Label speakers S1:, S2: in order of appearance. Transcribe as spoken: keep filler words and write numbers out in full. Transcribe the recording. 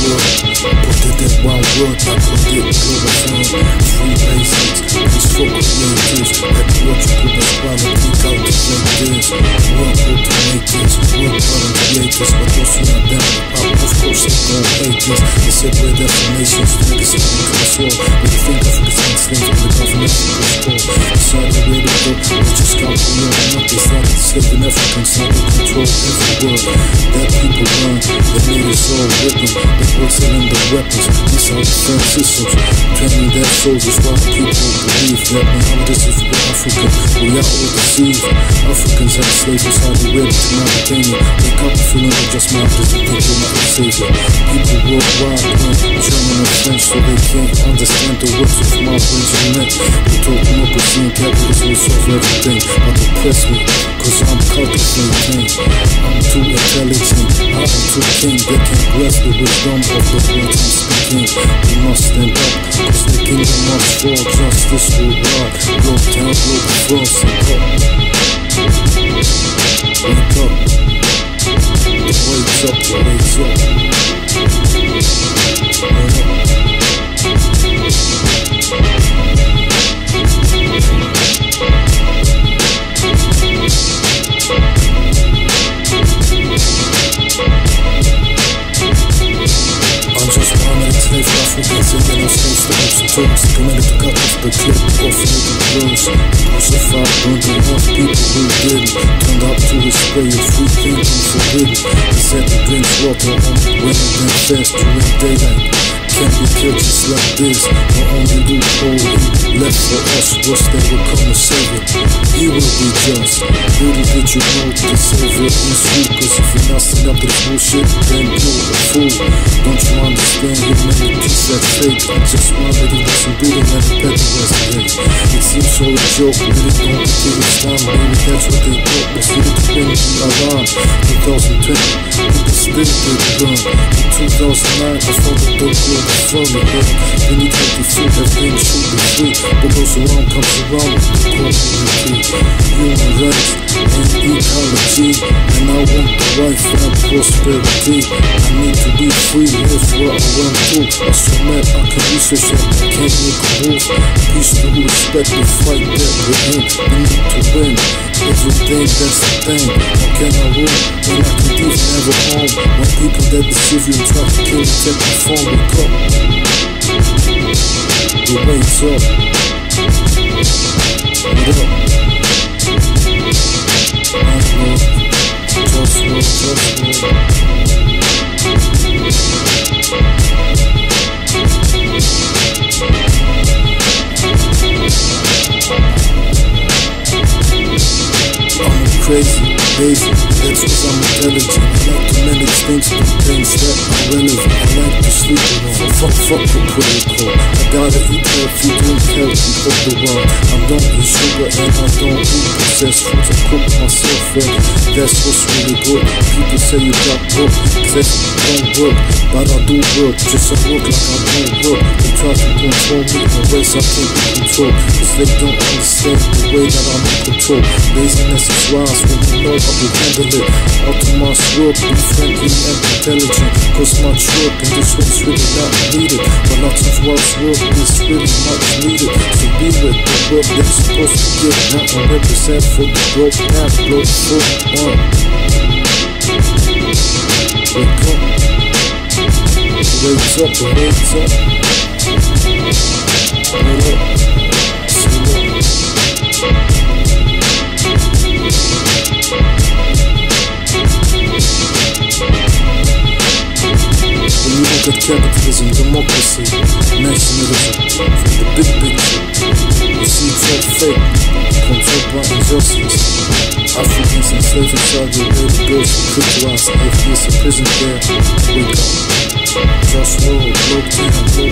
S1: word. Put it in one word, I put it global firm. Three basics, please focus natives. Like what you could aspire to click out the ideas. Work automators, work on creators, but also not down the power. Of course they don't hate this. They separate definitions, legacy and control. But you think Africa's enslaved with the government control. Decide the way to go, but just can't be on up. They started enslaving Africans, now they control every word that people learn. They made us all with them, they were selling the weapons. These are defense systems, training their soldiers while people believe that Muhammad is for Africa. We are all deceived. Africans have slaves inside the web to Mauritania. Wake up feeling like just Muhammad and think you're not a savior. People worldwide learn German and French so they can't understand the words of my regiment. We talk democracy and capitalism will solve everything, but oppress me, cause I'm cultivating. I'm too intelligent, I am too king. They can't grasp the wisdom of the words I'm speaking. We must stand up, cause the kingdom must fall. Justice will rise, go down, go across and up. Wake up, the wake's up, the wake's up. Wake up. I'm just one minute slave for Africans, and then I stay for ups and turns. Committed to cut off the clip, off little girls. Crucified, burned enough people who didn't. Turned up to his spray of free thinking forbidden. He said he drinks water on women and fast during daylight. Can't be killed just like this. The only loophole he left for us was that we'll come a savior. He will be just. Little did you know the savior is you. Cause if you're not standing up to this bullshit, then you're a fool. Don't you understand humanity's that fake? I just wanted to do some breathing and a better resident. It seems all a joke, really don't get Islam. Maybe that's what they thought, but still it's been around. twenty twenty, people still did learn. In two thousand nine, I found the dope world. From the world, when you take the food, everything should be free. What goes around comes around with the community. Human rights and ecology, and I want the life and prosperity. I need to be free, live what I want to. I so mad I can research that I can't make a move. Peace to respect the fight that we're in. We need to win. Everything that's the thing. How can I win when I can give never home? When people that deceive you and try to kill you take the phone, wake up. The wake's up. What up? OneLove, JustWar, JustWar. I'm crazy, lazy, that's cause I'm intelligent. I like to manage things, do things that are relevant. I like to sleep around, fuck, fuck the protocol. I gotta eat healthy, drink healthy, fuck the world. I don't eat sugar and I don't eat processed foods. I cook myself well, that's what's really good. People say you got work, says don't work, but I do work, just I work like I don't work. They try to control me in ways I can't be controlled, cause they don't understand the way that I'm in control. Laziness is wise when you know I will handle it. Optimize work, be friendly and intelligent, cause much work in this one's really not needed. But lots of work's work is really much needed. So be with the work that's supposed to get. Now I represent for the growth path, growth for one. Wake up, the wake's up, the wake's up. Wake up, see what? When you look at capitalism, democracy, nationalism, from the big picture, you see it's all fake, controlled by injustice. Africans enslaved inside the baby girls who brutalized, atheists in prison there. Wake up, JustWar, Globalfirm,